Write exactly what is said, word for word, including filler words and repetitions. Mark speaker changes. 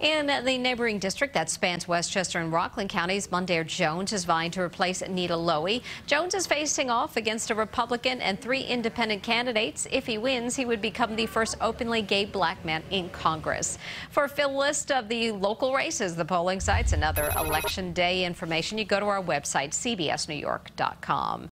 Speaker 1: In the neighboring district that spans Westchester and Rockland counties, Mondaire Jones is vying to replace Nita Lowey. Jones is facing off against a Republican and three independent candidates. If he wins, he would become the first openly gay black man in Congress. For a full list of the local races, the polling sites, and other election day information, you go to our website, C B S New York dot com.